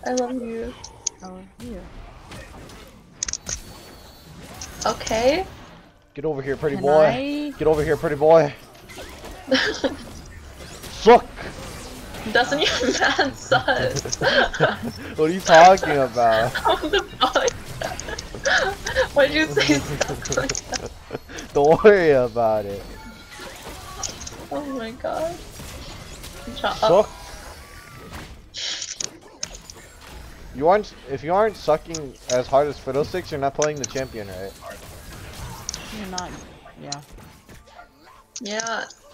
I love you. I love you. Okay. Get over here, pretty Can boy. I? Get over here, pretty boy. Suck! Doesn't your man sus? What are you talking about? What the fuck? Why'd you say stuff like that? Don't worry about it. Oh my god. Suck. You aren't. If you aren't sucking as hard as Fiddlesticks, you're not playing the champion, right? You're not. Yeah. Yeah.